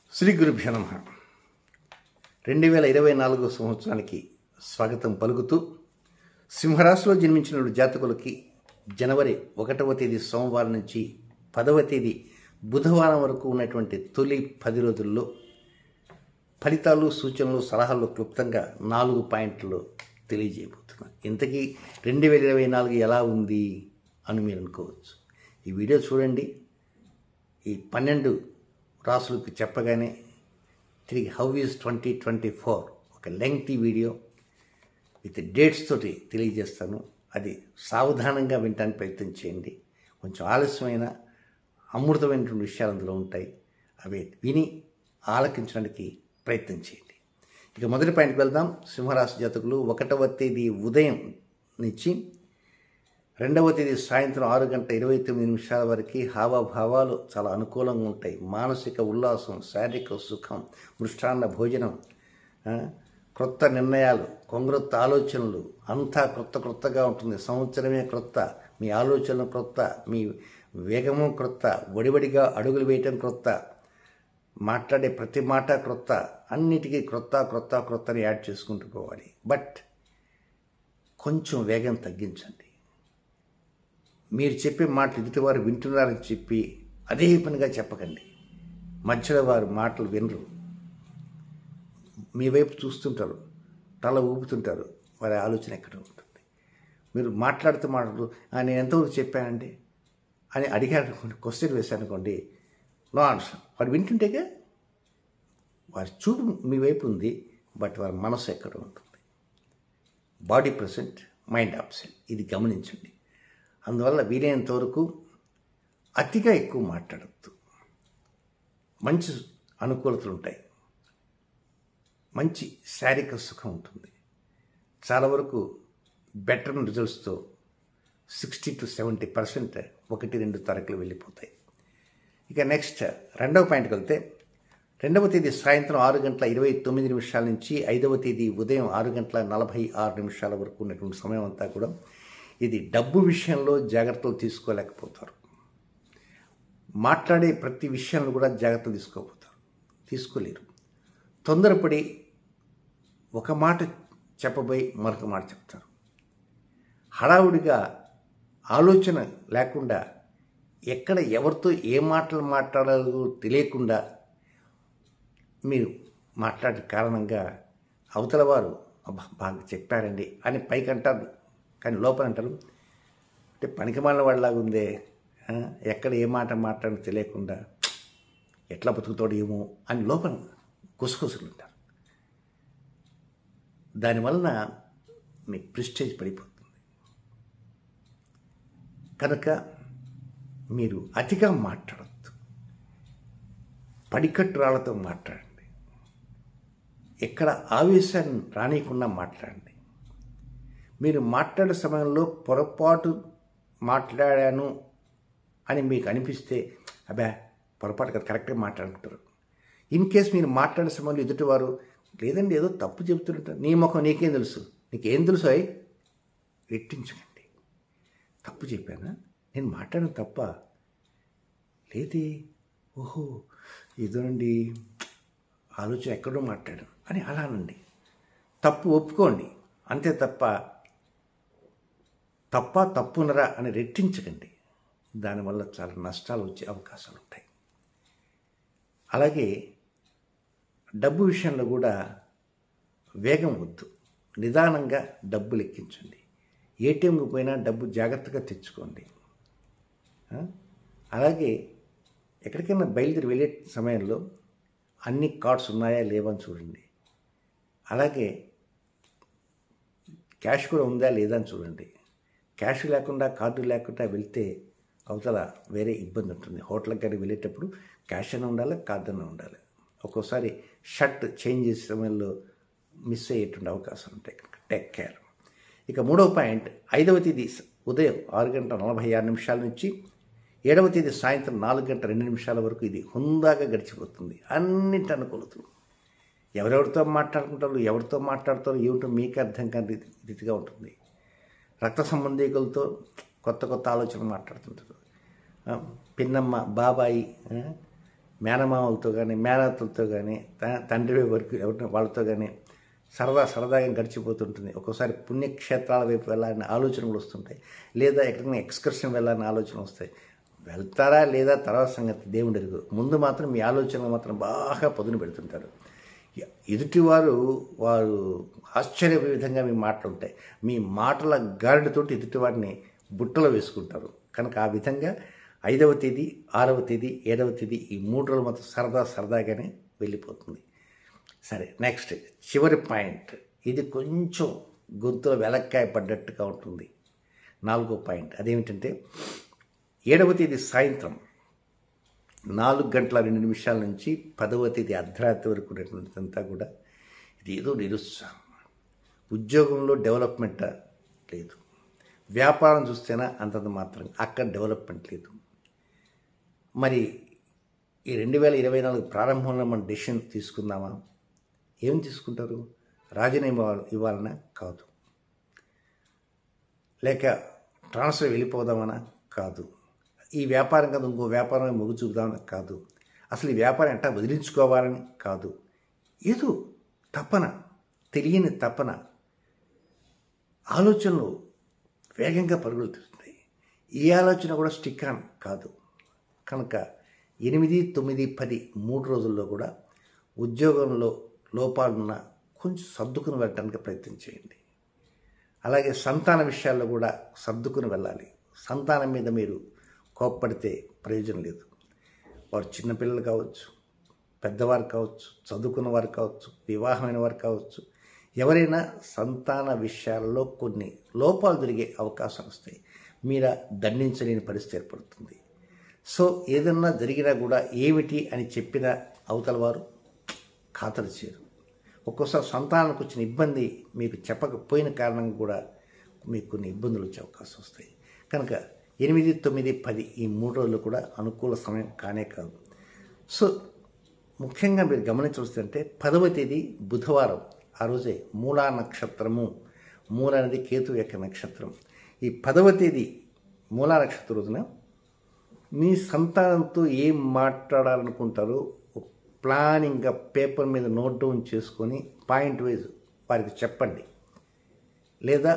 శ్రీ గురుభ్యో నమః 2024 సంవత్సరానికి స్వాగతం పలుకుతూ సింహరాశిలో జన్మించిన జాతకులకి జనవరి 1వ తేదీ సోమవారం నుంచి 10వ తేదీ బుధవారం వరకు ఉన్నటువంటి తొలి 10 రోజుల్లో ఫలితాలు సూచనలు సలహాలు క్లుప్తంగా 4 పాయింట్లు తెలియజేయబోతున్నాను. ఇంతకీ 2024 ఎలా ఉంది అని మీరు అనుకోవచ్చు. ఈ వీడియో చూడండి. ఈ 12 రాసులకు చెప్పగానే తిరిగి హౌ ఈజ్ 2024 ఒక లెంగ్తీ వీడియో విత్ డేట్స్ తోటి తెలియజేస్తాను. అది సావధానంగా వినడానికి ప్రయత్నం చేయండి. కొంచెం ఆలస్యమైన అమృతమైనటువంటి విషయాలు అందులో ఉంటాయి. అవి విని ఆలకించడానికి ప్రయత్నం చేయండి. ఇక మొదటి పాయింట్కి వెళ్దాం. సింహరాశి జాతకులు 1వ తేదీ ఉదయం నుంచి 2వ తేదీ సాయంత్రం 6:29 వరకు హావభావాలు చాలా అనుకూలంగా ఉంటాయి. మానసిక ఉల్లాసం, శారీరక సుఖం, మృష్టాన్న భోజనం, క్రొత్త నిర్ణయాలు, కొంగరొత్త ఆలోచనలు, అంతా క్రొత్తగా ఉంటుంది. సంవత్సరమే క్రొత్త, మీ ఆలోచనలు క్రొత్త, మీ వేగము క్రొత్త, వడివడిగా అడుగులు వేయటం క్రొత్త, మాట్లాడే ప్రతి మాట క్రొత్త, అన్నిటికీ క్రొత్తని యాడ్ చేసుకుంటూ పోవాలి. బట్ కొంచెం వేగం తగ్గించండి. మీరు చెప్పే మాటలు ఎదుటివారు వింటున్నారని చెప్పి అదే పనిగా చెప్పకండి. మధ్యలో వారు మాటలు వినరు, మీ వైపు చూస్తుంటారు, తల ఊపుతుంటారు. వారి ఆలోచన ఎక్కడ ఉంటుంది. మీరు మాట్లాడుతూ నేను ఎంతవరకు చెప్పానండి అని అడిగారు, క్వశ్చన్ వేశారనుకోండి, నో ఆన్సర్. వాడు వింటుంటేగా వారి చూపు మీ వైపు ఉంది, బట్ వారి మనసు ఎక్కడ ఉంటుంది. Body present, mind absent. ఇది గమనించండి. అందువల్ల వీలైనంత వరకు అతిగా ఎక్కువ మాట్లాడద్దు. మంచి అనుకూలతలు ఉంటాయి, మంచి శారీరక సుఖం ఉంటుంది. చాలా వరకు బెటర్ రిజల్ట్స్తో 60 to 70% 1-2 తరగతులు వెళ్ళిపోతాయి. ఇక నెక్స్ట్ 2వ పాయింట్కి వెళ్తే 2వ తేదీ సాయంత్రం 6:29 నుంచి 5వ తేదీ ఉదయం 6:46 వరకు ఉన్నటువంటి సమయం అంతా కూడా ఇది డబ్బు విషయంలో జాగ్రత్తలు తీసుకోలేకపోతారు. మాట్లాడే ప్రతి విషయంలో కూడా జాగ్రత్తలు తీసుకోలేరు. తొందరపడి ఒక మాట చెప్పబోయి మరొక మాట చెప్తారు. హడావుడిగా ఆలోచన లేకుండా ఎక్కడ ఎవరితో ఏ మాటలు మాట్లాడాలో తెలియకుండా మీరు మాట్లాడే కారణంగా అవతల వారు బాగా చెప్పారండి అని పైకి అంటారు, కానీ లోపల అంటారు అంటే పనికిమాలిన వాళ్ళలాగా ఉందే, ఎక్కడ ఏ మాట మాట్లాడో తెలియకుండా ఎట్లా బతుకుతాడు ఏమో అని లోపల గుసగుసలు ఉంటారు. దానివలన మీ ప్రెస్టేజ్ పడిపోతుంది. కనుక మీరు అతిగా మాట్లాడద్దు. పడికట్టు రాళ్లతో మాట్లాడండి. ఎక్కడ ఆవేశాన్ని రానియకుండా మాట్లాడండి. మీరు మాట్లాడే సమయంలో పొరపాటు మాట్లాడాను అని మీకు అనిపిస్తే పొరపాటు కదా, కరెక్ట్గా మాట్లాడుకుంటారు. ఇన్ కేస్ మీరు మాట్లాడే సమయంలో ఎదుటివారు లేదండి ఏదో తప్పు చెబుతుంటారు, నీ ముఖం నీకేం తెలుసు, నీకేం తెలుసు అయి రెట్టించకండి. తప్పు చెప్పానా, నేను మాట్లాడడం తప్ప లేదే, ఓహో ఏదోనండి ఆలోచన ఎక్కడో మాట్లాడాను అని అలానండి. తప్పు ఒప్పుకోండి అంతే తప్ప తప్పునరా అని రెట్టించకండి. దానివల్ల చాలా నష్టాలు వచ్చే అవకాశాలు ఉంటాయి. అలాగే డబ్బు విషయంలో కూడా వేగం వద్దు. నిదానంగా డబ్బు లెక్కించండి. ఏటీఎంకి పోయినా డబ్బు జాగ్రత్తగా తెచ్చుకోండి. అలాగే ఎక్కడికైనా బయలుదేరి వెళ్ళే సమయంలో అన్ని కార్డ్స్ ఉన్నాయా లేవని చూడండి. అలాగే క్యాష్ కూడా ఉందా లేదా అని చూడండి. క్యాష్ లేకుండా కార్డు లేకుండా వెళ్తే అవతల వేరే ఇబ్బంది ఉంటుంది. హోటల్కి కానీ వెళ్ళేటప్పుడు క్యాష్ అయినా ఉండాలి, కార్డు అయినా ఉండాలి. ఒక్కోసారి షర్ట్ చేంజ్ చేసే సమయంలో మిస్ అయ్యేటువంటి అవకాశాలు ఉంటాయి. Take care. ఇక 3వ పాయింట్ 5వ తేదీ ఉదయం 6:46 నుంచి 7వ తేదీ సాయంత్రం 4:02 వరకు ఇది హుందాగా గడిచిపోతుంది. అన్నింటి అనుకూలతలు. ఎవరెవరితో మాట్లాడుతారో ఏమిటో మీకు అర్థం కాని రీతిగా ఉంటుంది. రక్త సంబంధికులతో కొత్త ఆలోచనలు మాట్లాడుతుంటారు. పిన్నమ్మ, బాబాయి, మేనమామలతో కానీ మేనత్తలతో కానీ తండ్రి వరకు ఎవరిని వాళ్ళతో కానీ సరదాగా గడిచిపోతుంటుంది. ఒక్కోసారి పుణ్యక్షేత్రాల వైపు వెళ్ళాలని ఆలోచనలు వస్తుంటాయి, లేదా ఎక్కడికైనా ఎక్స్కర్షన్ వెళ్ళాలని ఆలోచనలు వస్తాయి. వెళ్తారా లేదా తర్వాత సంగతి దేవుడి ఎరుగు. ముందు మాత్రం మీ ఆలోచనలు మాత్రం బాగా పదును పెడుతుంటారు. ఎదుటివారు ఆశ్చర్యపోయే విధంగా మీ మాటలు ఉంటాయి. మీ మాటల గాడితోటి ఎదుటివారిని బుట్టలో వేసుకుంటారు. కనుక ఆ విధంగా 5వ తేదీ 6వ తేదీ 7వ తేదీ ఈ 3 రోజులు మాత్రం సరదాగానే వెళ్ళిపోతుంది. సరే, నెక్స్ట్ చివరి పాయింట్. ఇది కొంచెం గొంతులో వెలక్కాయ పడ్డట్టుగా ఉంటుంది. 4వ పాయింట్ అదేమిటంటే 7వ తేదీ సాయంత్రం 4:02 నుంచి 10వ తేదీ అర్ధరాత్రి వరకు ఉన్నటువంటిదంతా కూడా ఇది ఏదో నిరుత్సాహం. ఉద్యోగంలో డెవలప్మెంట్ లేదు, వ్యాపారం చూస్తేనా అంతంత మాత్రం, అక్కడ డెవలప్మెంట్ లేదు. మరి ఈ 2024 ప్రారంభంలో మనం డెసిషన్ తీసుకుందామా? ఏం తీసుకుంటారు? రాజీనామా ఇవ్వాలనా? కాదు. లేక ట్రాన్స్ఫర్ వెళ్ళిపోదామనా? కాదు. ఈ వ్యాపారం కదా ఇంకో వ్యాపారం మొగ్గు చూపుదామని కాదు. అసలు ఈ వ్యాపారం ఎట్టా వదిలించుకోవాలని కాదు. ఏదో తపన, తెలియని తపన, ఆలోచనలు వేగంగా పరుగులు తీస్తున్నాయి. ఈ ఆలోచన కూడా స్టిక్ ఆన్ కాదు. కనుక 8, 9, 10 3 రోజుల్లో కూడా ఉద్యోగంలో లోపాలున్న కొంచెం సర్దుకుని వెళ్ళడానికి ప్రయత్నం చేయండి. అలాగే సంతాన విషయాల్లో కూడా సర్దుకుని వెళ్ళాలి. సంతానం మీద మీరు కోప్పడితే ప్రయోజనం లేదు. వారు చిన్నపిల్లలు కావచ్చు, పెద్దవారు కావచ్చు, చదువుకున్న వారు కావచ్చు, వివాహమైన వారు కావచ్చు, ఎవరైనా సంతాన విషయాల్లో కొన్ని లోపాలు జరిగే అవకాశాలు వస్తాయి. మీరు దండించలేని పరిస్థితి ఏర్పడుతుంది. సో ఏదన్నా జరిగినా కూడా ఏమిటి అని చెప్పిన అవతల వారు ఖాతరు చేయరు. ఒక్కోసారి సంతానానికి వచ్చిన ఇబ్బంది మీకు చెప్పకపోయిన కారణంగా కూడా మీకు కొన్ని ఇబ్బందులు వచ్చే అవకాశం వస్తాయి. కనుక 8, 9, 10 ఈ 3 రోజులు కూడా అనుకూల సమయం కానే కాదు. సో ముఖ్యంగా మీరు గమనించవలసిందంటే 10వ తేదీ బుధవారం, ఆ రోజే మూలా నక్షత్రము. మూల అనేది కేతు యొక్క నక్షత్రం. ఈ 10వ తేదీ మూలా నక్షత్రం రోజున మీ సంతానంతో ఏం మాట్లాడాలనుకుంటారో ప్లానింగ్గా పేపర్ మీద నోట్ డౌన్ చేసుకొని పాయింట్ వైజ్ వారికి చెప్పండి, లేదా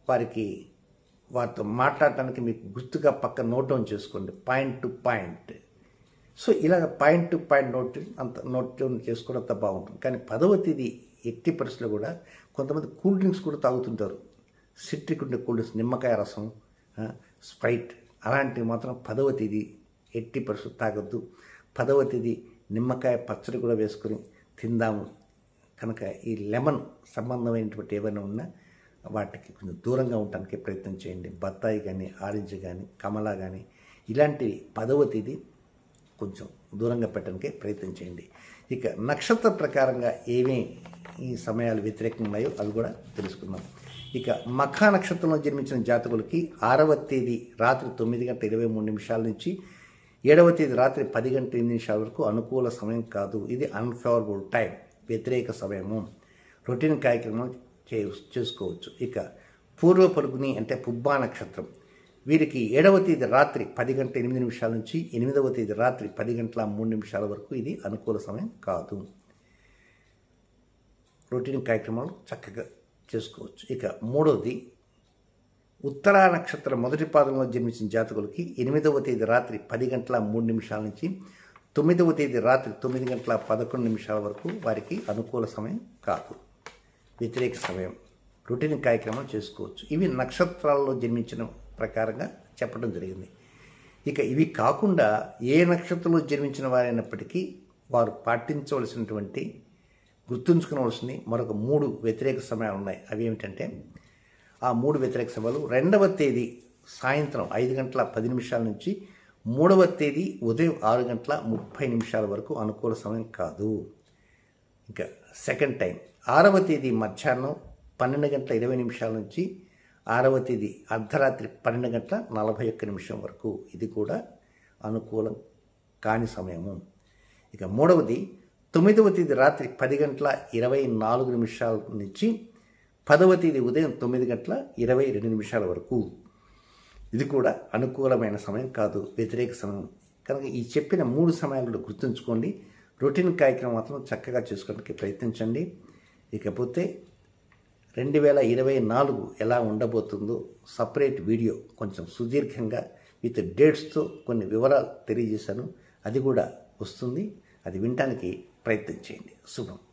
వారితో మాట్లాడటానికి మీకు గుర్తుగా పక్క నోట్ డౌన్ చేసుకోండి, పాయింట్ టు పాయింట్. సో ఇలాగ point to point note down చేసుకోవడం అంత బాగుంటుంది. కానీ 10వ తేదీ ఎట్టి పరిస్థితుల్లో కూడా కొంతమంది కూల్ డ్రింక్స్ కూడా తాగుతుంటారు. సిట్రిక్ ఉండే కూల్ డ్రింక్స్, నిమ్మకాయ రసం, స్ప్రైట్ అలాంటివి మాత్రం 10వ తేదీ ఎట్టి పరిస్థితులు తాగొద్దు. 10వ తేదీ నిమ్మకాయ పచ్చడి కూడా వేసుకొని తిందాము. కనుక ఈ లెమన్ సంబంధమైనటువంటి ఏమైనా ఉన్నా వాటికి కొంచెం దూరంగా ఉండటానికి ప్రయత్నం చేయండి. బత్తాయి కానీ, ఆరెంజ్ కానీ, కమలా కానీ ఇలాంటివి 10వ తేదీ కొంచెం దూరంగా పెట్టడానికి ప్రయత్నం చేయండి. ఇక నక్షత్ర ప్రకారంగా ఏమేమి ఈ సమయాలు వ్యతిరేకంగా ఉన్నాయో అవి కూడా తెలుసుకుందాం. ఇక మఖా నక్షత్రంలో జన్మించిన జాతకులకి 6వ తేదీ రాత్రి 9:23 నుంచి 7వ తేదీ రాత్రి 10:08 వరకు అనుకూల సమయం కాదు. ఇది అన్ఫేవరబుల్ టైం, వ్యతిరేక సమయము. రొటీన్ కార్యక్రమం చేసుకోవచ్చు. ఇక పూర్వ పలుకుని అంటే పుబ్బా నక్షత్రం, వీరికి 7వ తేదీ రాత్రి 10:08 నుంచి 8వ తేదీ రాత్రి 10:03 వరకు ఇది అనుకూల సమయం కాదు. రొటీన్ కార్యక్రమాలు చక్కగా చేసుకోవచ్చు. ఇక 3వది ఉత్తరా నక్షత్రం మొదటి పాదంలో జన్మించిన జాతకులకి 8వ తేదీ రాత్రి 10:03 నుంచి 9వ తేదీ రాత్రి 9:11 వరకు వారికి అనుకూల సమయం కాదు, వ్యతిరేక సమయం. రొటీన్ కార్యక్రమాలు చేసుకోవచ్చు. ఇవి నక్షత్రాల్లో జన్మించిన ప్రకారంగా చెప్పడం జరిగింది. ఇక ఇవి కాకుండా ఏ నక్షత్రంలో జన్మించిన వారైనప్పటికీ వారు పాటించవలసినటువంటి, గుర్తుంచుకోవలసిన మరొక 3 వ్యతిరేక సమయాలు ఉన్నాయి. అవి ఏమిటంటే ఆ 3 వ్యతిరేక సమయాలు 2వ తేదీ సాయంత్రం 5:10 నుంచి 3వ తేదీ ఉదయం 6:30 వరకు అనుకూల సమయం కాదు. ఇంకా సెకండ్ టైం 6వ తేదీ మధ్యాహ్నం 12:20 నుంచి 6వ తేదీ అర్ధరాత్రి 12:41 వరకు ఇది కూడా అనుకూలం కాని సమయము. ఇక 3వది 9వ తేదీ రాత్రి 10:24 నుంచి 10వ తేదీ ఉదయం 9:22 వరకు ఇది కూడా అనుకూలమైన సమయం కాదు, వ్యతిరేక సమయం. కనుక ఈ చెప్పిన 3 సమయాలను గుర్తుంచుకోండి. రొటీన్ కార్యక్రమం మాత్రం చక్కగా చేసుకోవడానికి ప్రయత్నించండి. ఇకపోతే 2024 ఎలా ఉండబోతుందో సపరేట్ వీడియో కొంచెం సుదీర్ఘంగా విత్ డేట్స్తో కొన్ని వివరాలు తెలియజేశాను. అది కూడా వస్తుంది. అది వినటానికి ప్రయత్నం చేయండి. శుభం.